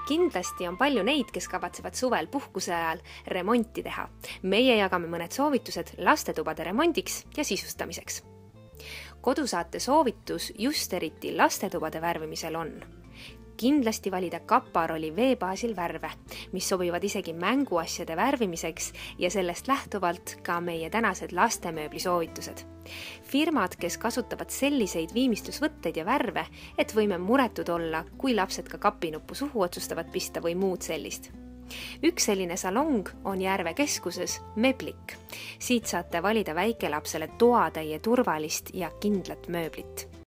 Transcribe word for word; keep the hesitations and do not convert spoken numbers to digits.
Kindlasti on palju neid, kes kavatsevad suvel puhkuse ajal remonti teha. Meie jagame mõned soovitused lastetubade remondiks ja sisustamiseks. Kodusaate soovitus just eriti lastetubade värvimisel on kindlasti valida kaparoli veebaasil värve, mis sobivad isegi mänguasjade värvimiseks ja sellest lähtuvalt ka meie tänased lastemööbli soovitused. Firmad, kes kasutavad selliseid viimistlusvõtteid ja värve, et võime muretud olla, kui lapsed ka kapinuppu suhu otsustavad pista või muud sellist. Üks selline salong on Järve keskuses Meblik. Siit saate valida väikelapsele toatäie turvalist ja kindlat mööblit.